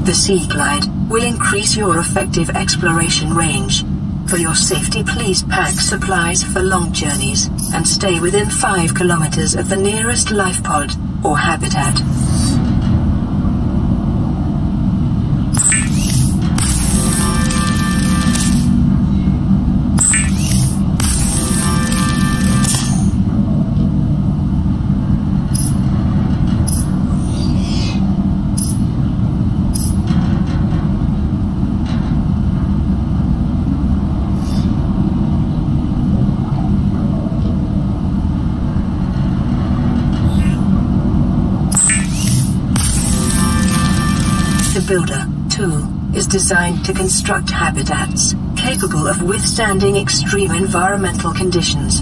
The Sea Glide will increase your effective exploration range. For your safety, please pack supplies for long journeys, and stay within 5 kilometers of the nearest life pod, or habitat. The Builder tool is designed to construct habitats capable of withstanding extreme environmental conditions.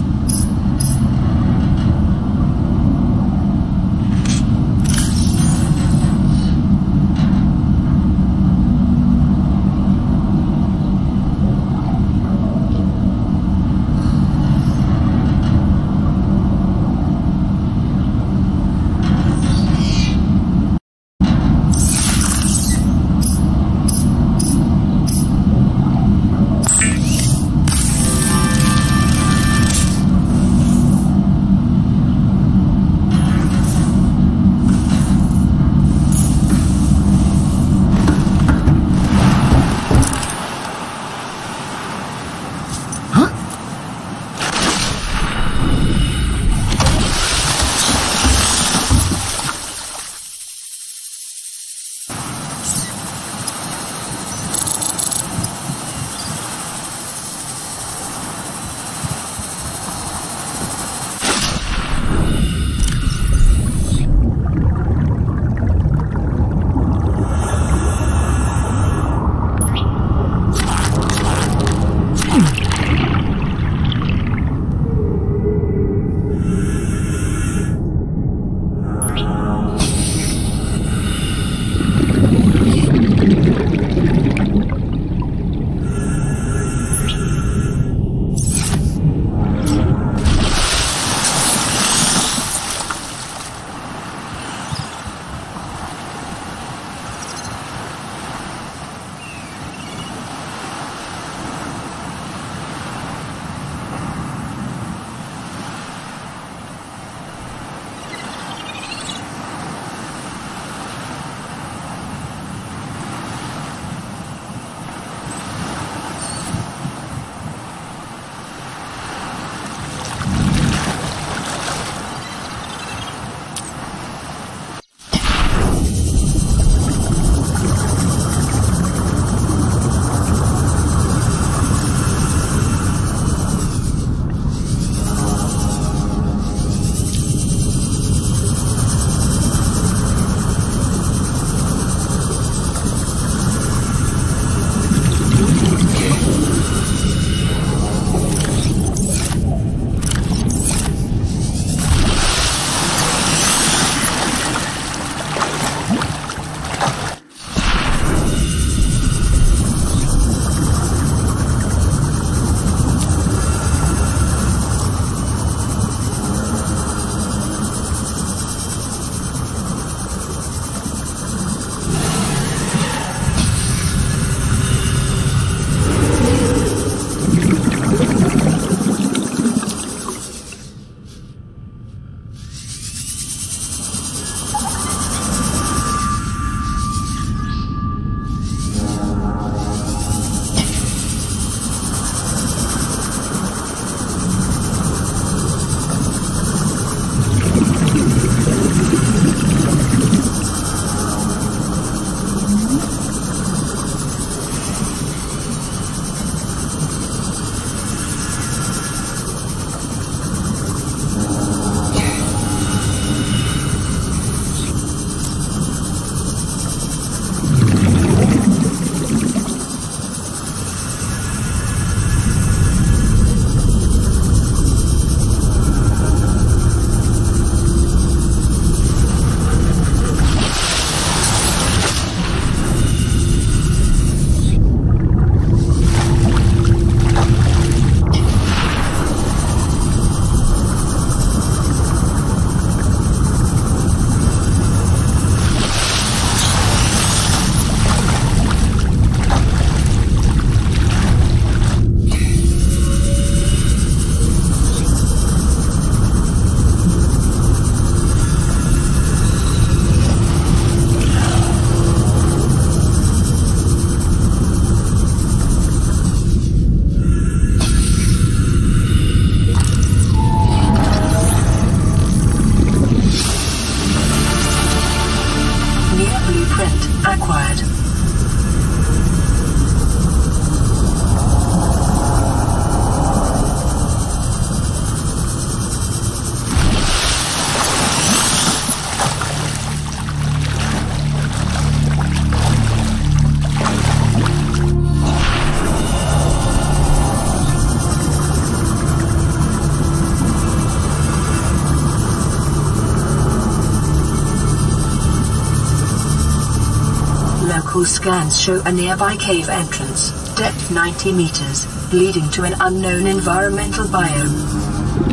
Geological scans show a nearby cave entrance, depth 90 meters, leading to an unknown environmental biome.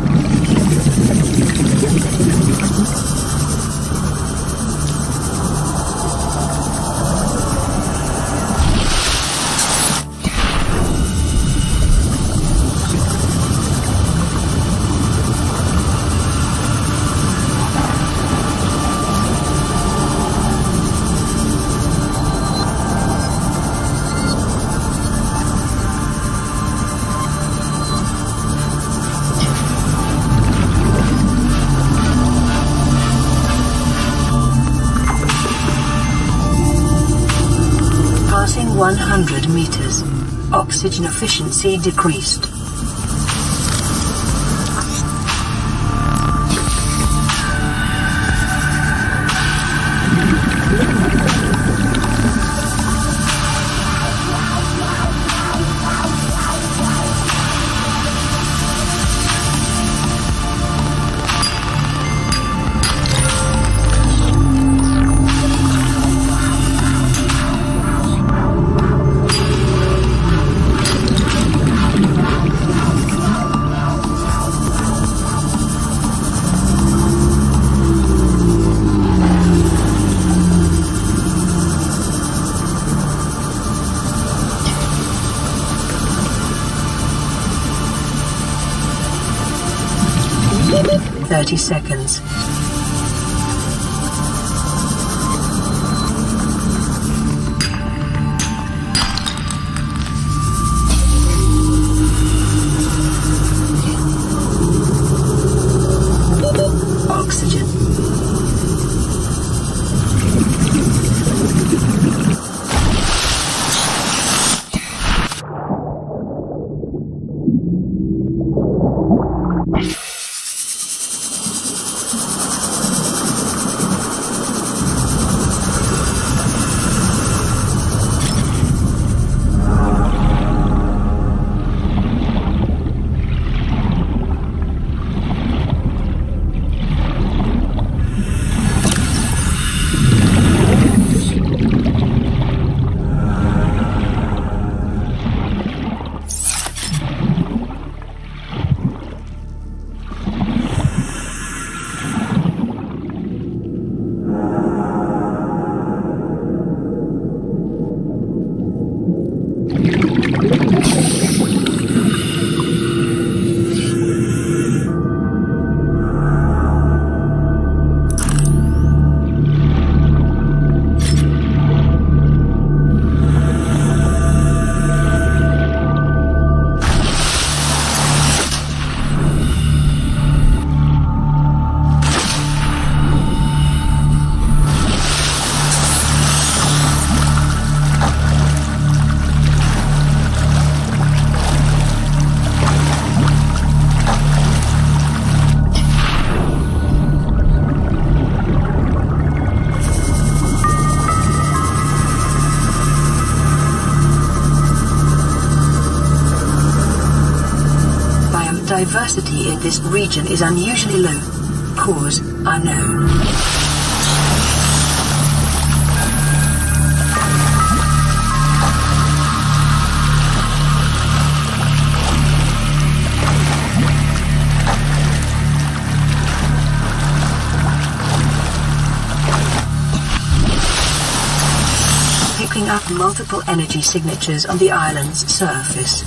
Passing 100 meters. Oxygen efficiency decreased. Thirty seconds. Oxygen. Diversity in this region is unusually low. Cause unknown. Picking up multiple energy signatures on the island's surface.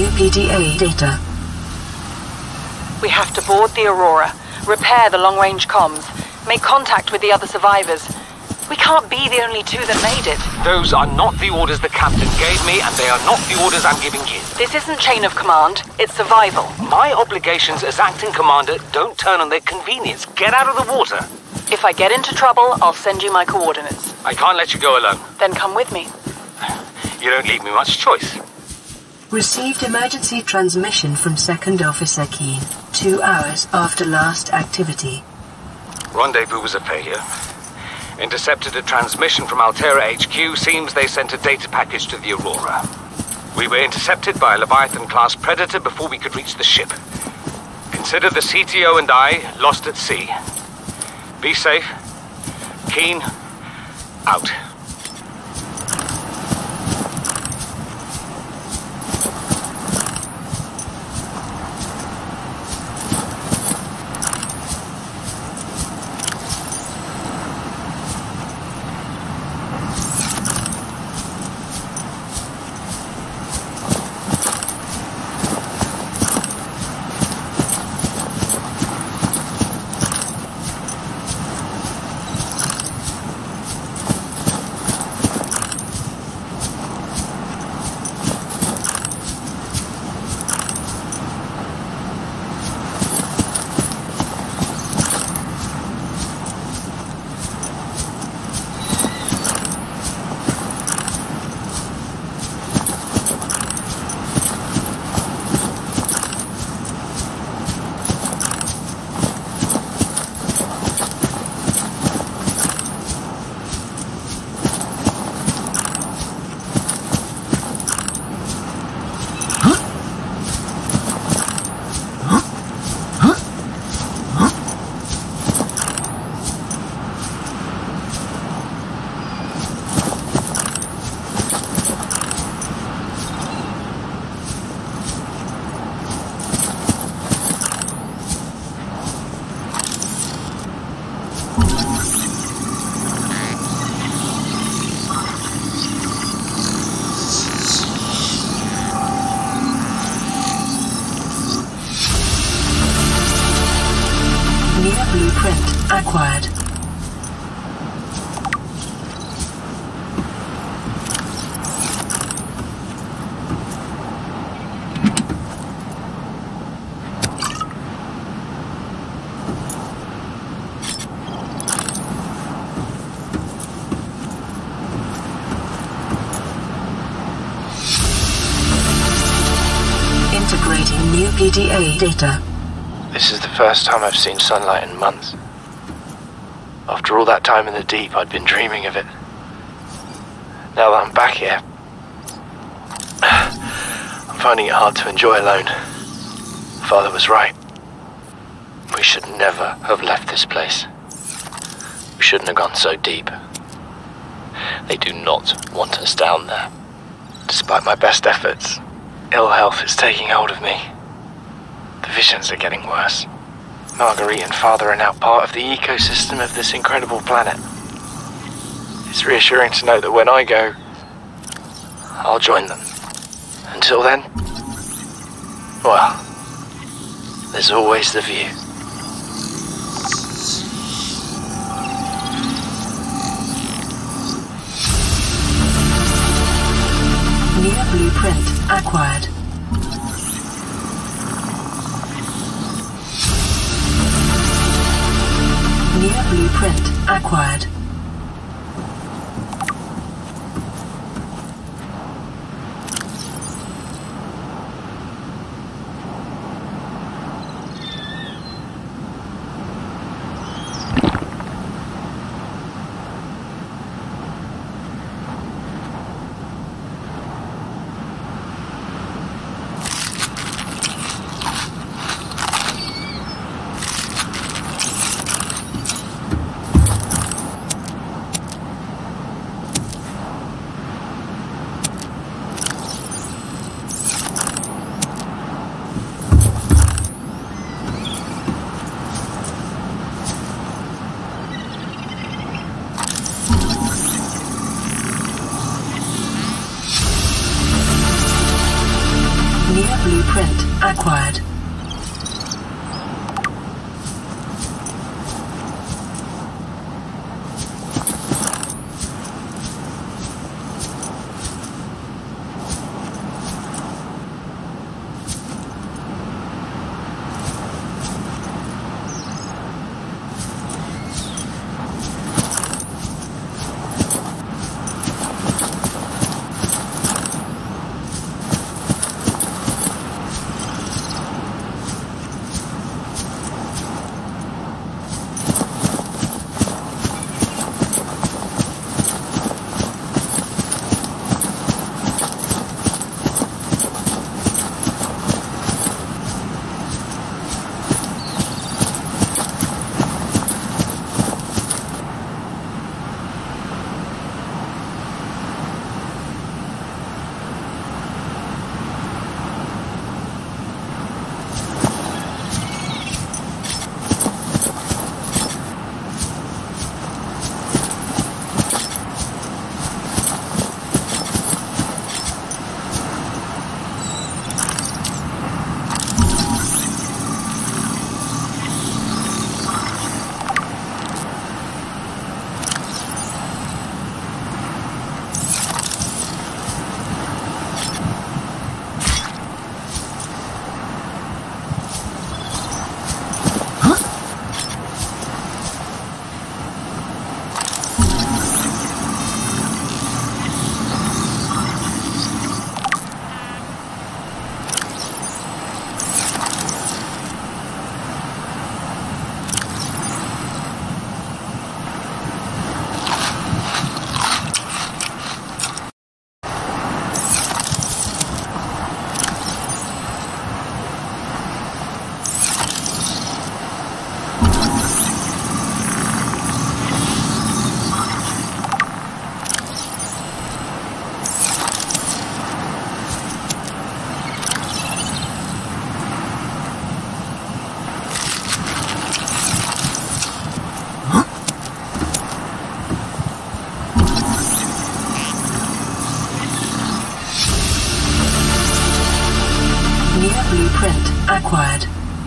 new PDA data. We have to board the Aurora, repair the long-range comms, make contact with the other survivors. We can't be the only two that made it. Those are not the orders the captain gave me, and they are not the orders I'm giving you. This isn't chain of command, it's survival. My obligations as acting commander don't turn on their convenience. Get out of the water. If I get into trouble, I'll send you my coordinates. I can't let you go alone. Then come with me. You don't leave me much choice. Received emergency transmission from Second Officer Keen, 2 hours after last activity. Rendezvous was a failure. Intercepted a transmission from Altera HQ. Seems they sent a data package to the Aurora. We were intercepted by a Leviathan-class Predator before we could reach the ship. Consider the CTO and I lost at sea. Be safe. Keen, out. Blueprint acquired. Integrating new PDA data. This is the first time I've seen sunlight in months. After all that time in the deep, I'd been dreaming of it. Now that I'm back here, I'm finding it hard to enjoy alone. Father was right. We should never have left this place. We shouldn't have gone so deep. They do not want us down there. Despite my best efforts, ill health is taking hold of me. The visions are getting worse. Marguerite and Father are now part of the ecosystem of this incredible planet. It's reassuring to know that when I go, I'll join them. Until then, well, there's always the view. New blueprint acquired. New blueprint acquired. blueprint acquired. Blueprint acquired.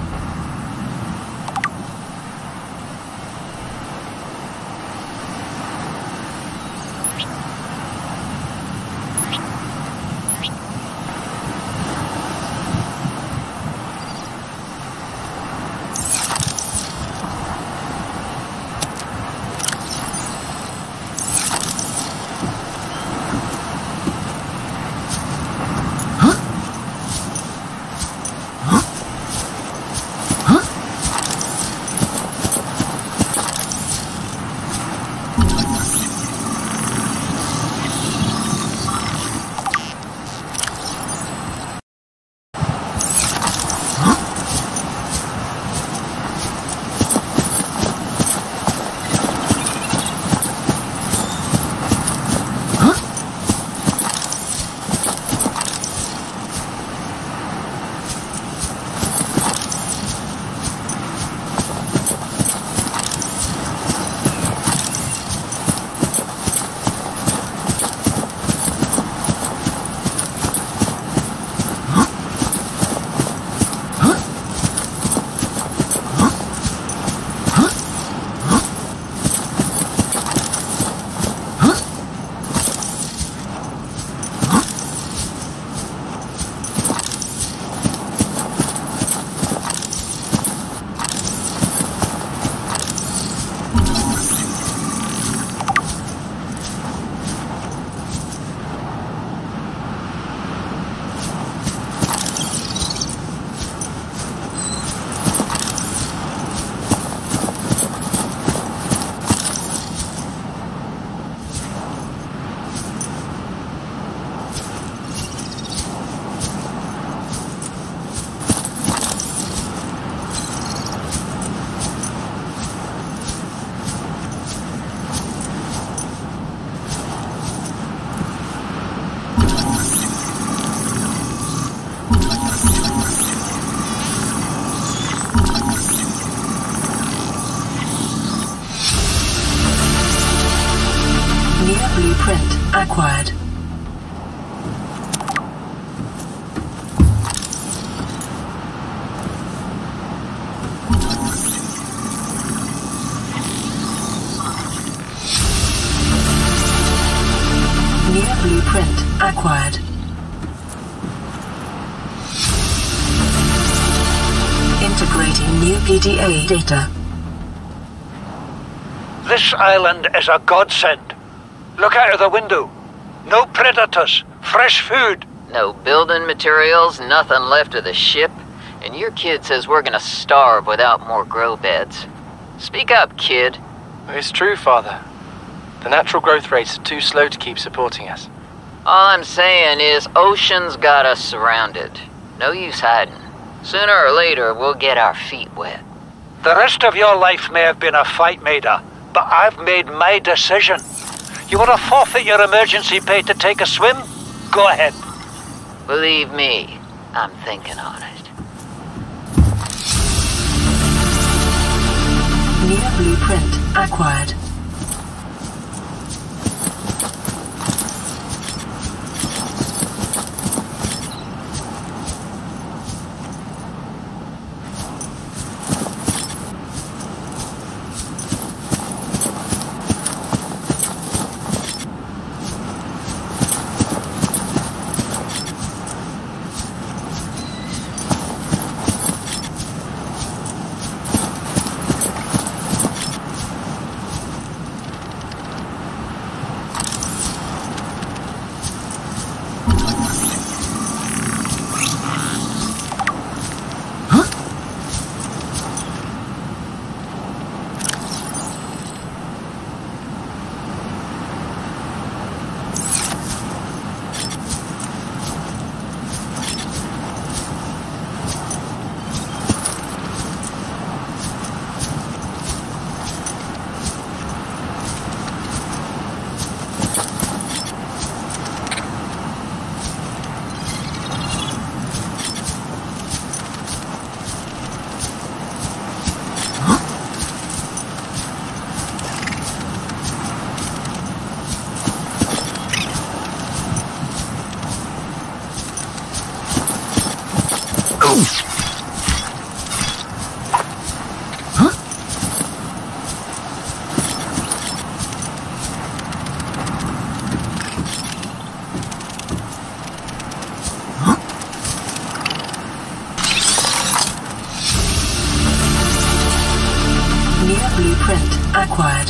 Blueprint acquired. acquired. Integrating new PDA data. This island is a godsend. Look out of the window. No predators, fresh food. No building materials, nothing left of the ship, and your kid says we're gonna starve without more grow beds. Speak up, kid. It's true, Father. The natural growth rates are too slow to keep supporting us. All I'm saying is Ocean's got us surrounded. No use hiding. Sooner or later, we'll get our feet wet. The rest of your life may have been a fight, Maida, but I've made my decision. You want to forfeit your emergency pay to take a swim? Go ahead. Believe me, I'm thinking on it. New blueprint acquired. Blueprint acquired.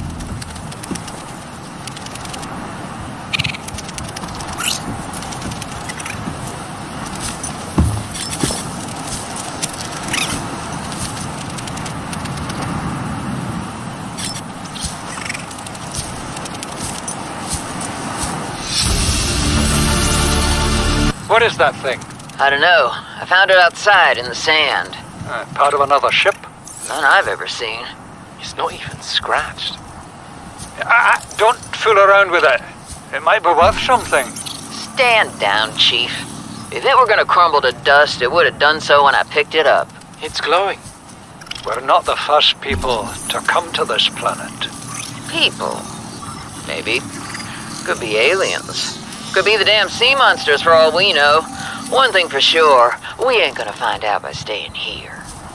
What is that thing? I don't know. I found it outside in the sand. Part of another ship? None I've ever seen. It's not even scratched. Don't fool around with it. It might be worth something. Stand down, Chief. If it were gonna crumble to dust, it would have done so when I picked it up. It's glowing. We're not the first people to come to this planet. People. Maybe. Could be aliens. Could be the damn sea monsters for all we know. One thing for sure, we ain't gonna find out by staying here.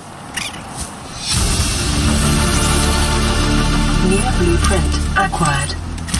New blueprint acquired.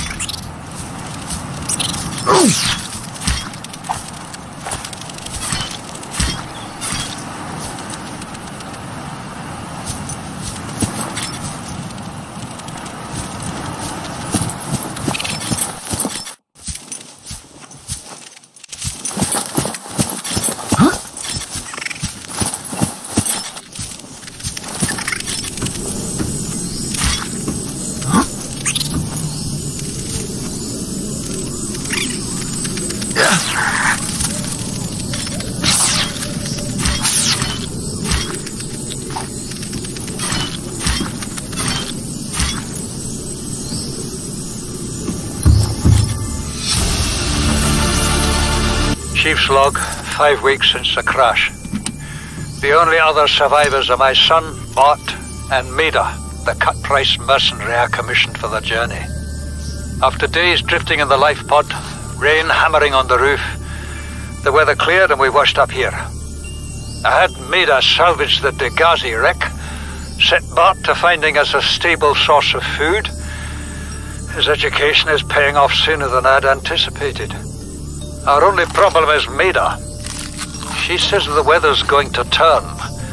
Chief's log, 5 weeks since the crash. The only other survivors are my son, Mort, and Maida, the cut-price mercenary I commissioned for the journey. After days drifting in the life pod, rain hammering on the roof, the weather cleared and we washed up here. I had Maida salvage the Degasi wreck, set Mort to finding us a stable source of food. His education is paying off sooner than I'd anticipated. Our only problem is Maida. She says the weather's going to turn.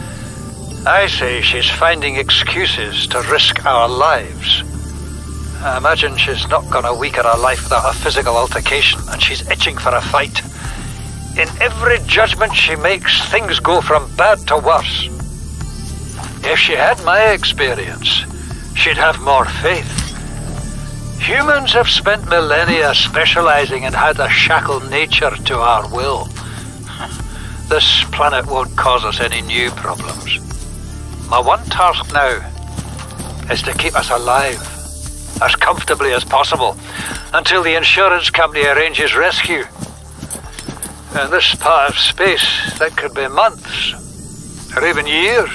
I say she's finding excuses to risk our lives. I imagine she's not gonna weaken her life without a physical altercation, and she's itching for a fight. In every judgment she makes, things go from bad to worse. If she had my experience, she'd have more faith. Humans have spent millennia specializing in how to shackle nature to our will. This planet won't cause us any new problems. My one task now is to keep us alive, as comfortably as possible, until the insurance company arranges rescue. In this part of space, that could be months, or even years.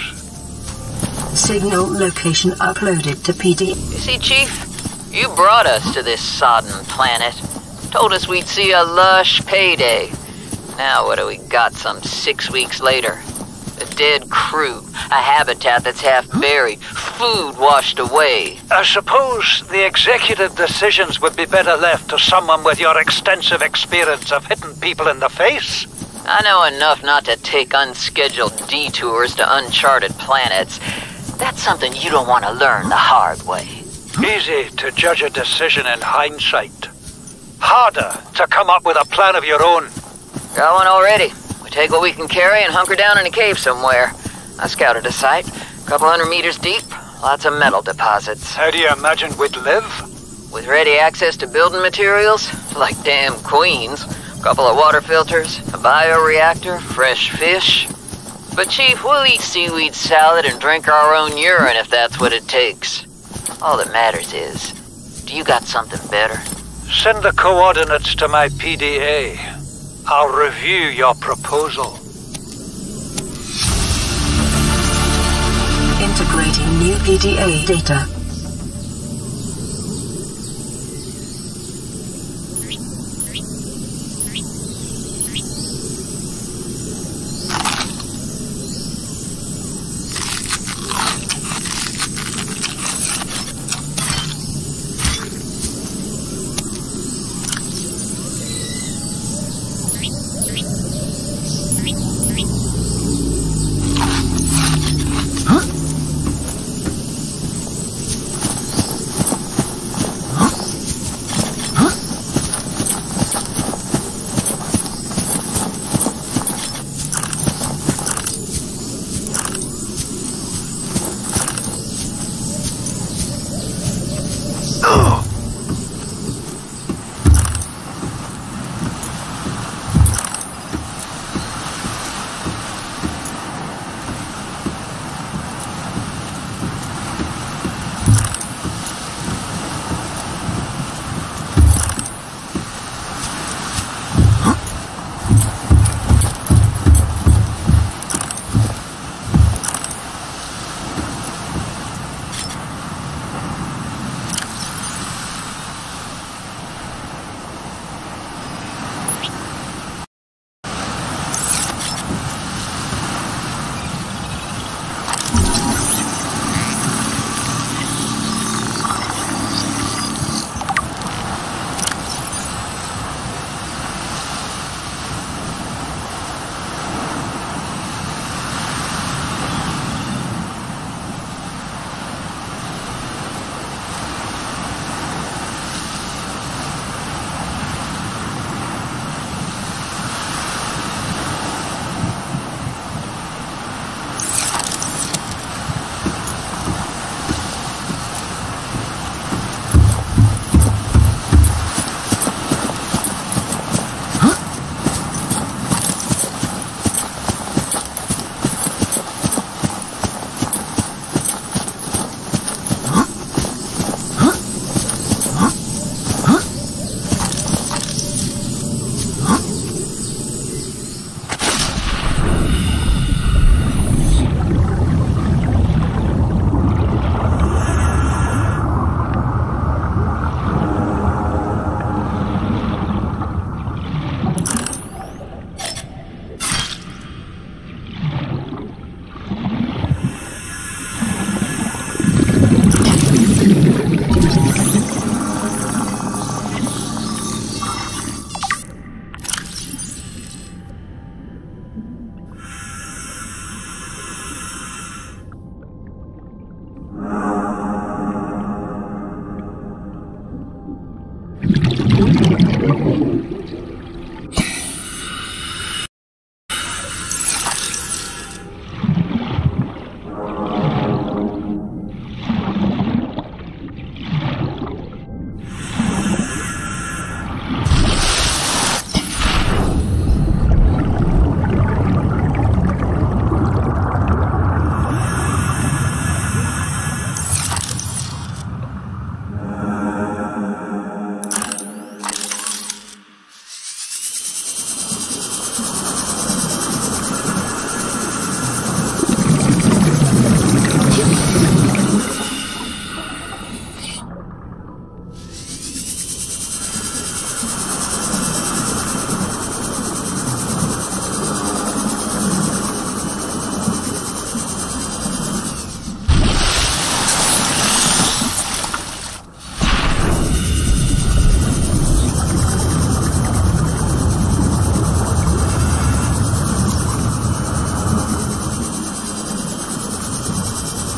Signal location uploaded to PD. You see, Chief? You brought us to this sodden planet. Told us we'd see a lush payday. Now what do we got some 6 weeks later? A dead crew, a habitat that's half buried, food washed away. I suppose the executive decisions would be better left to someone with your extensive experience of hitting people in the face. I know enough not to take unscheduled detours to uncharted planets. That's something you don't want to learn the hard way. Easy to judge a decision in hindsight. Harder to come up with a plan of your own. Got one already. We take what we can carry and hunker down in a cave somewhere. I scouted a site, a couple 100 meters deep, lots of metal deposits. How do you imagine we'd live? With ready access to building materials, like damn queens, a couple of water filters, a bioreactor, fresh fish. But Chief, we'll eat seaweed salad and drink our own urine if that's what it takes. All that matters is, do you got something better? Send the coordinates to my PDA. I'll review your proposal. Integrating new PDA data.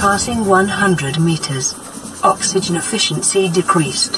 Passing 100 meters. Oxygen efficiency decreased.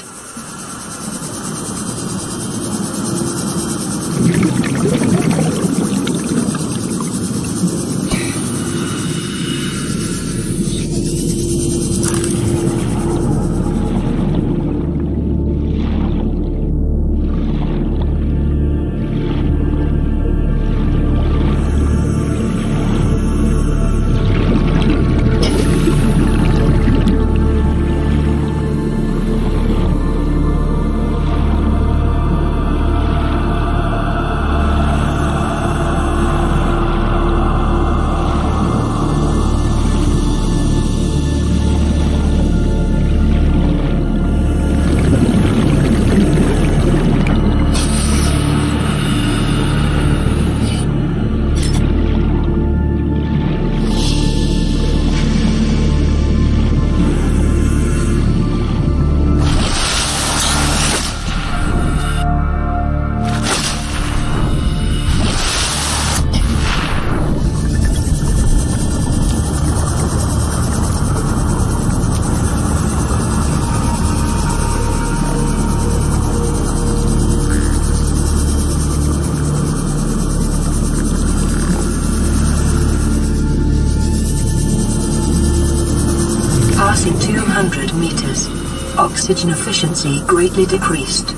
Passing 200 meters. Oxygen efficiency greatly decreased.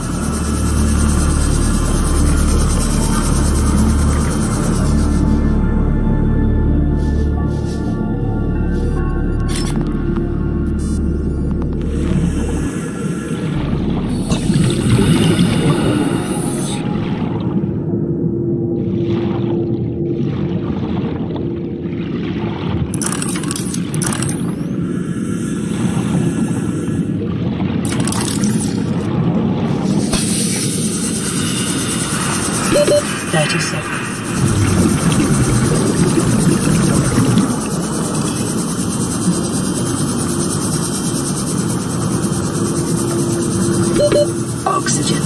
Oxygen.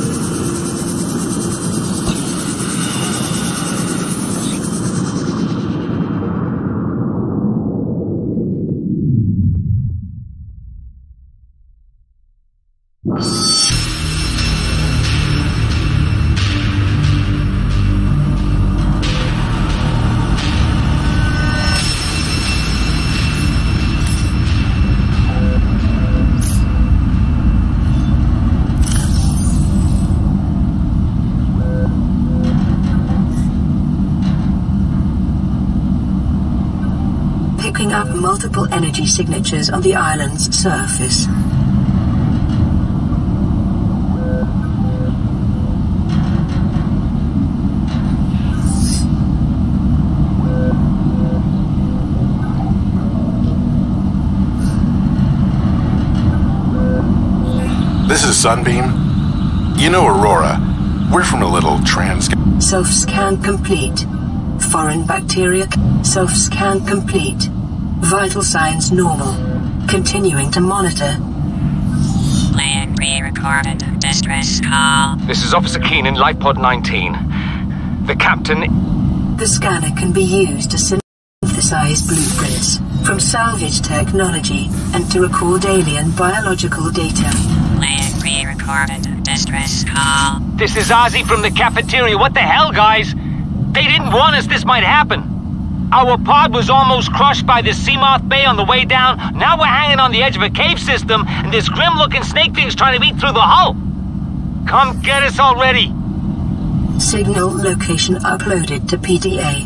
Picking up multiple energy signatures on the island's surface. This is Sunbeam. You know Aurora. We're from a little Self-scan complete. Foreign bacteria. Self-scan complete. Vital signs normal. Continuing to monitor. Plan pre-recorded distress call. This is Officer Keenan, Life Pod 19. The captain... The scanner can be used to synthesize blueprints from salvage technology and to record alien biological data. Plan pre-recorded distress call. This is Ozzy from the cafeteria. What the hell, guys? They didn't warn us this might happen. Our pod was almost crushed by this Seamoth Bay on the way down. Now we're hanging on the edge of a cave system, and this grim-looking snake thing's trying to eat through the hull. Come get us already. Signal location uploaded to PDA.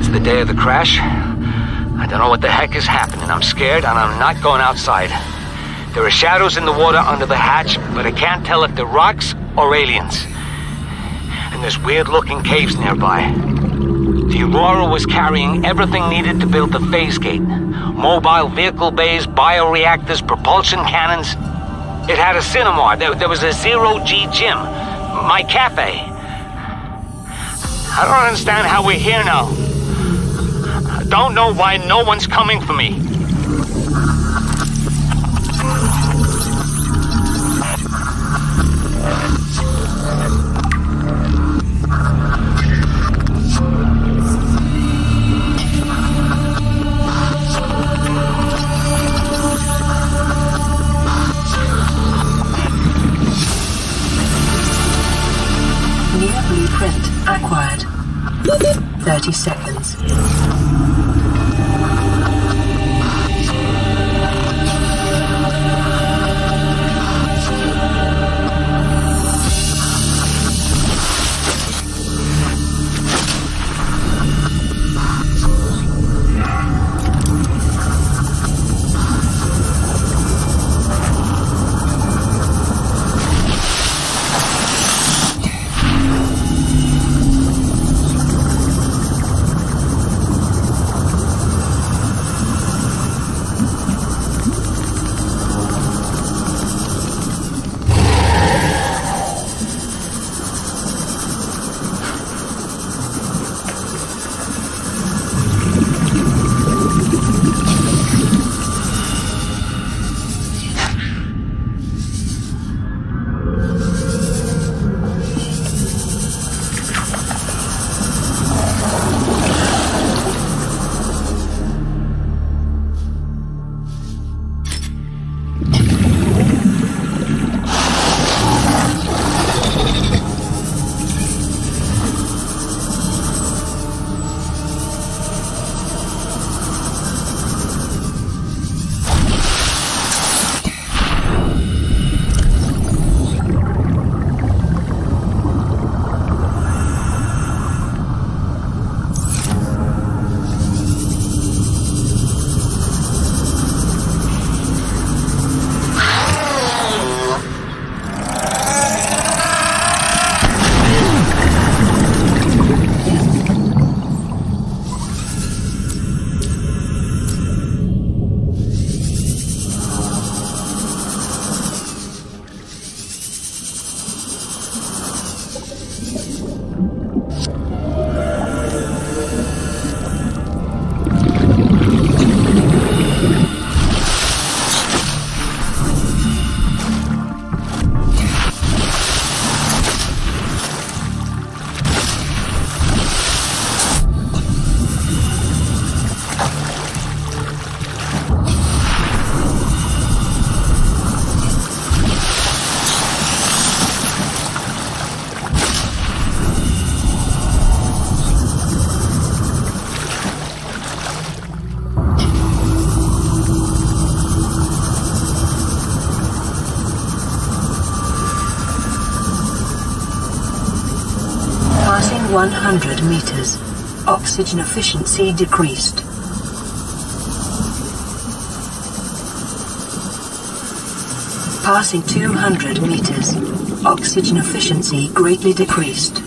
the day of the crash. I don't know what the heck is happening. I'm scared and I'm not going outside. There are shadows in the water under the hatch, but I can't tell if they're rocks or aliens. And there's weird-looking caves nearby. The Aurora was carrying everything needed to build the phase gate. Mobile vehicle bays, bioreactors, propulsion cannons. It had a cinema. There was a zero-G gym. My cafe. I don't understand how we're here now. I don't know why no one's coming for me. New blueprint acquired. 30 seconds. Passing 100 meters. Oxygen efficiency decreased. Passing 200 meters. Oxygen efficiency greatly decreased.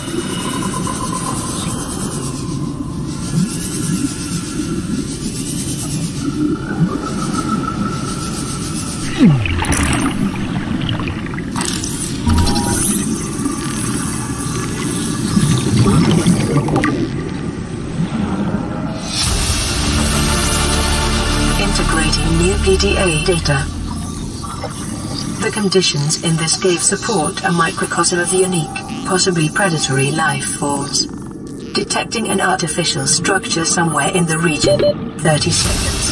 Integrating new PDA data. The conditions in this cave support a microcosm of unique, possibly predatory life forms. Detecting an artificial structure somewhere in the region. 30 seconds.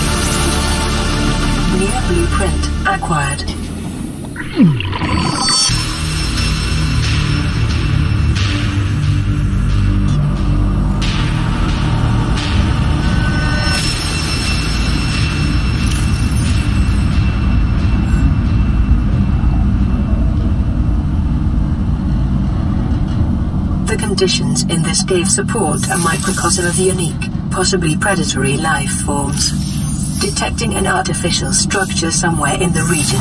New blueprint acquired. The conditions in this cave support a microcosm of unique, possibly predatory life forms. Detecting an artificial structure somewhere in the region.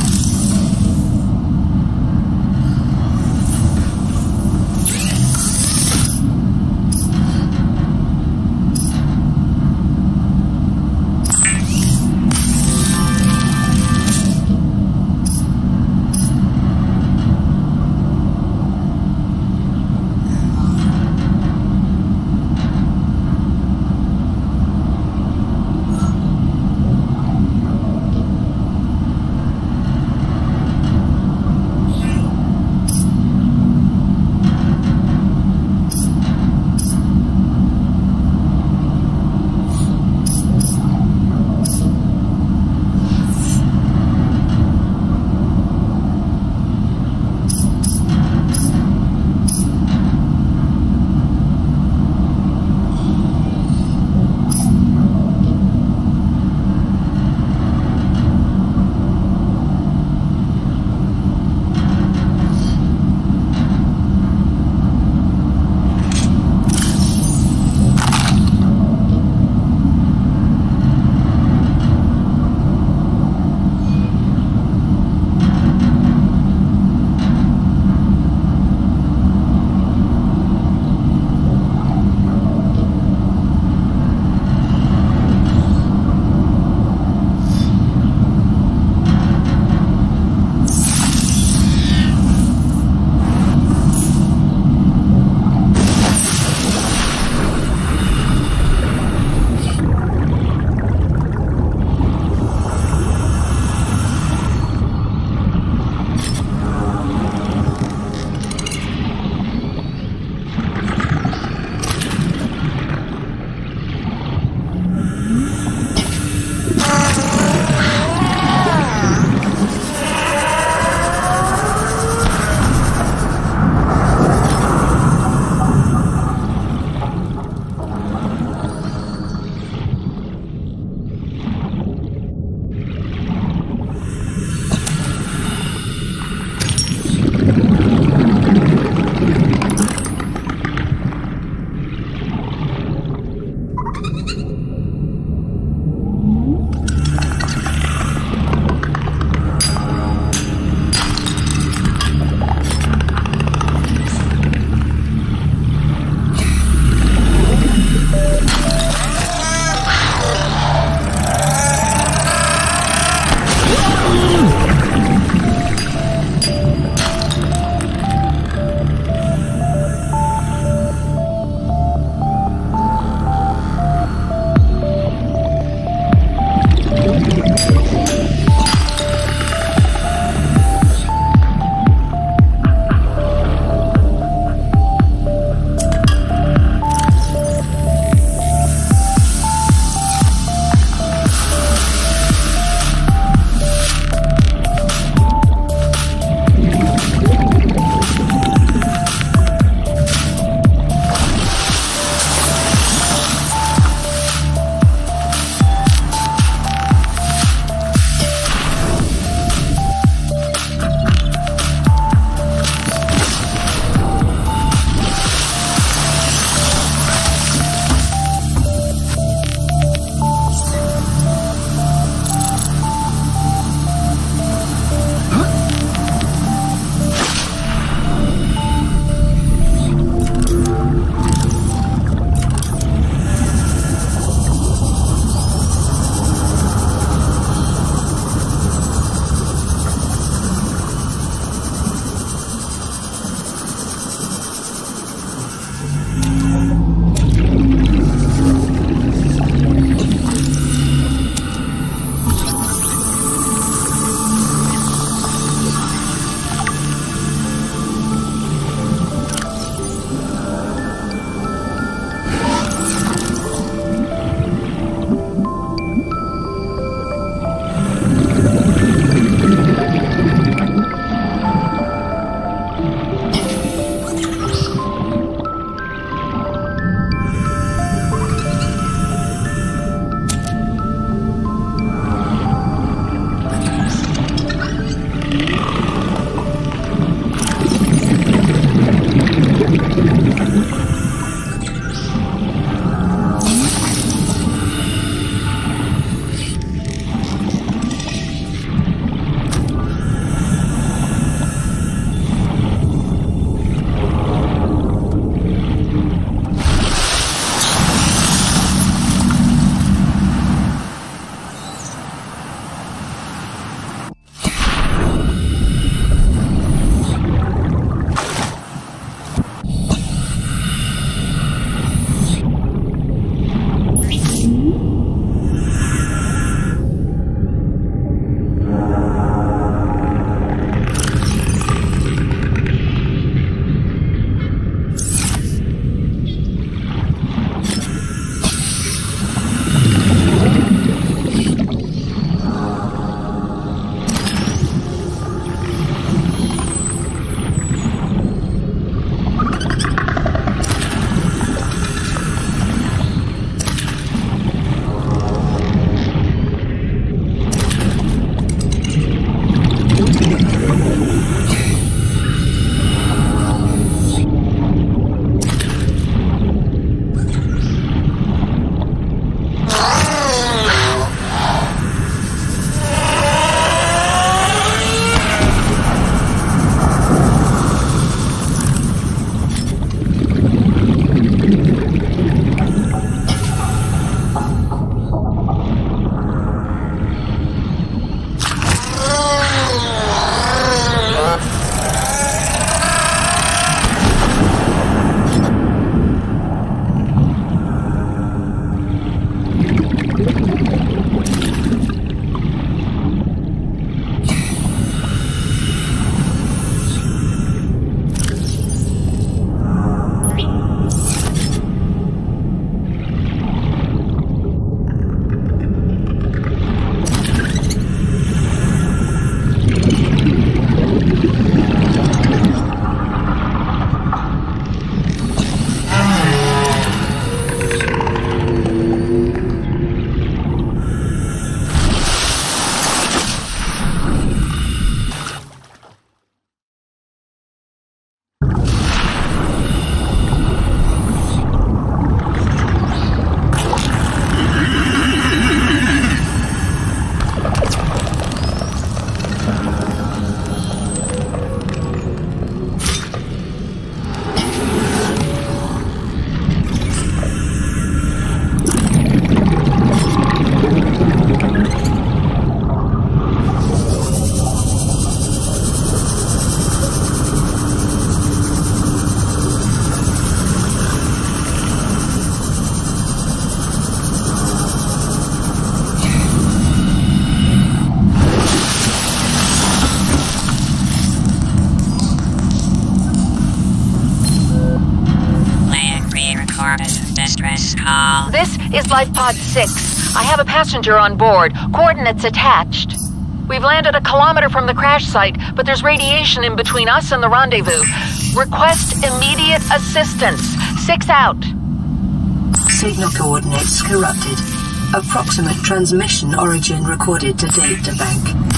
is Life Pod 6. I have a passenger on board. Coordinates attached. We've landed a kilometer from the crash site, but there's radiation in between us and the rendezvous. Request immediate assistance. 6 out. Signal coordinates corrupted. Approximate transmission origin recorded to databank.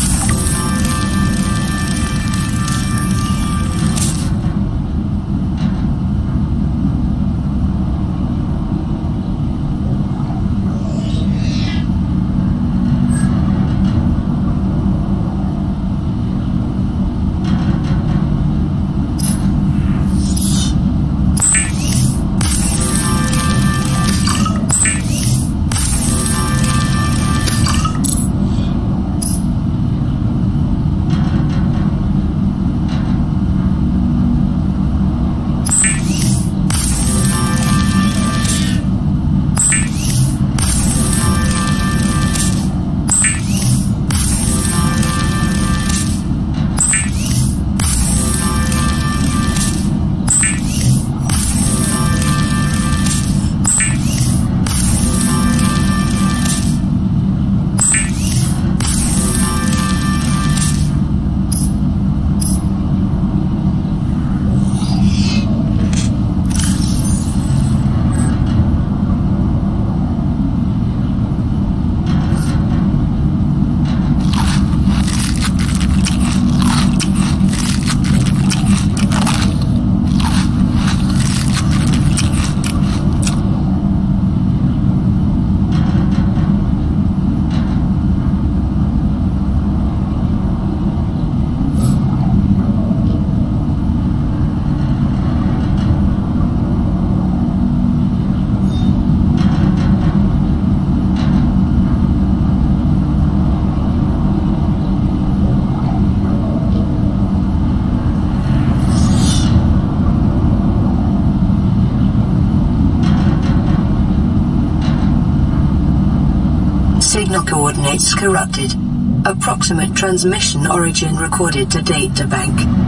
Signal coordinates corrupted. Approximate transmission origin recorded to databank.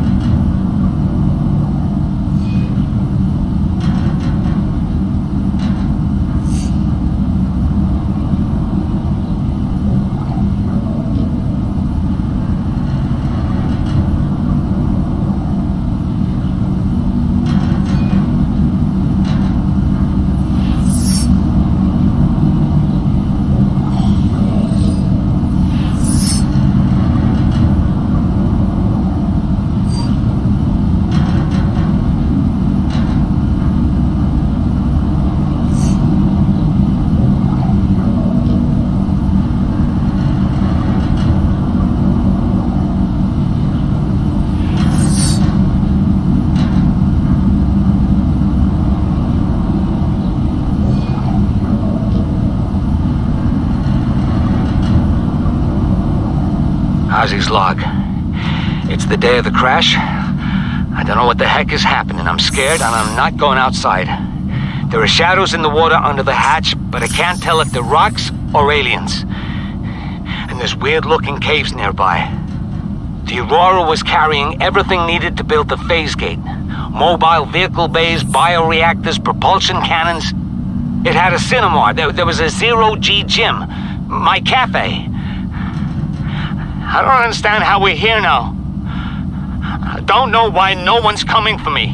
Ozzy's log. It's the day of the crash. I don't know what the heck is happening. I'm scared and I'm not going outside. There are shadows in the water under the hatch, but I can't tell if they're rocks or aliens. And there's weird-looking caves nearby. The Aurora was carrying everything needed to build the phase gate. Mobile vehicle bays, bioreactors, propulsion cannons. It had a cinema. There was a zero-G gym. My cafe. I don't understand how we're here now. I don't know why no one's coming for me.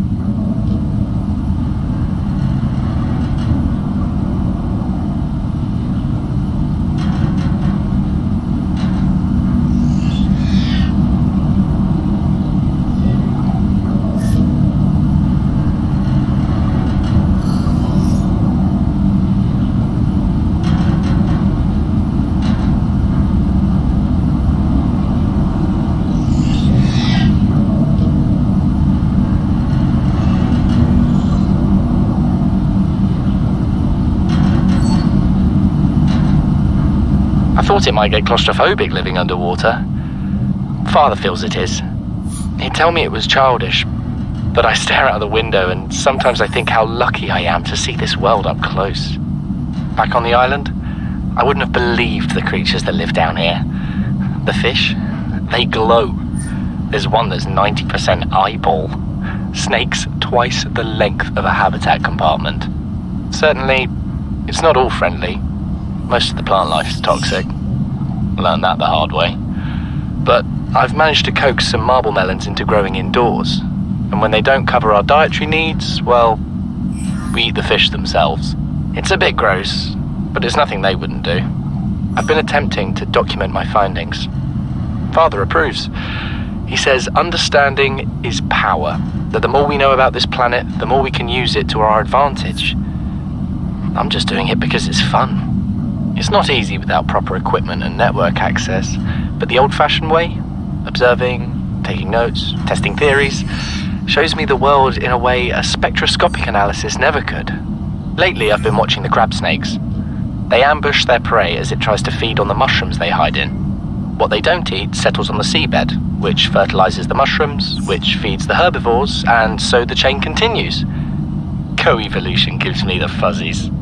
I thought it might get claustrophobic living underwater. Father feels it is. He'd tell me it was childish, but I stare out the window and sometimes I think how lucky I am to see this world up close. Back on the island, I wouldn't have believed the creatures that live down here. The fish, they glow. There's one that's 90% eyeball. Snakes twice the length of a habitat compartment. Certainly, It's not all friendly. Most of the plant life is toxic. Learned that the hard way. But I've managed to coax some marble melons into growing indoors. And when they don't cover our dietary needs, well, we eat the fish themselves. It's a bit gross, but it's nothing they wouldn't do. I've been attempting to document my findings. Father approves. He says understanding is power, that the more we know about this planet, the more we can use it to our advantage. I'm just doing it because it's fun. It's not easy without proper equipment and network access, but the old-fashioned way, observing, taking notes, testing theories, shows me the world in a way a spectroscopic analysis never could. Lately, I've been watching the crab snakes. They ambush their prey as it tries to feed on the mushrooms they hide in. What they don't eat settles on the seabed, which fertilizes the mushrooms, which feeds the herbivores, and so the chain continues. Co-evolution gives me the fuzzies.